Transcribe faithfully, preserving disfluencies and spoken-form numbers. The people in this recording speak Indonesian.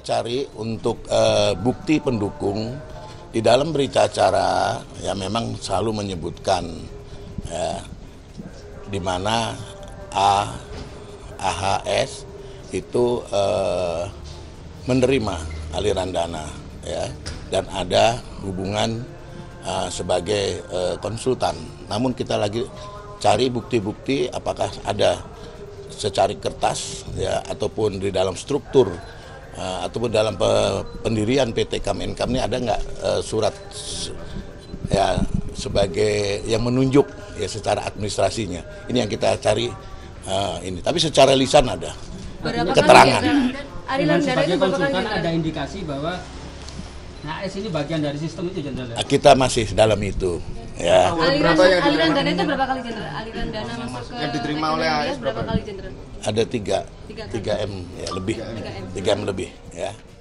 cari untuk uh, bukti pendukung di dalam berita acara ya memang selalu menyebutkan ya, di mana A, AHS itu uh, menerima aliran dana ya, dan ada hubungan uh, sebagai uh, konsultan. Namun kita lagi cari bukti-bukti apakah ada secari kertas ya ataupun di dalam struktur uh, ataupun dalam pe pendirian P T Kamenkam ini ada nggak uh, surat ya sebagai yang menunjuk ya secara administrasinya. Ini yang kita cari uh, ini. Tapi secara lisan ada berapa keterangan. Aliran dana itu berapa kali ada indikasi bahwa H S ini bagian dari sistem itu, Jenderal? Kita masih dalam itu. Ya. Aliran, aliran dana itu berapa kali, Jenderal? Aliran dana masuk ke yang diterima oleh A S berapa kali, Jenderal? Ada tiga, tiga, tiga M ya lebih, tiga M lebih ya.